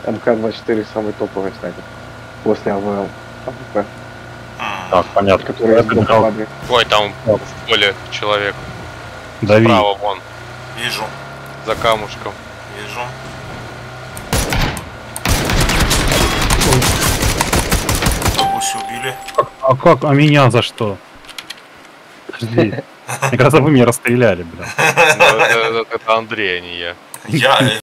МК-24 самый топовый снайпер. После АВЛ. АВП. Так, понятно. Который из блока падает. Ой, там в поле человек. Дави. Справа вон, Вижу, за камушком. вижу. Гуси убили. А как? А меня за что? Подожди. Мне кажется, вы меня расстреляли, бля. Это Андрей, а не я. Я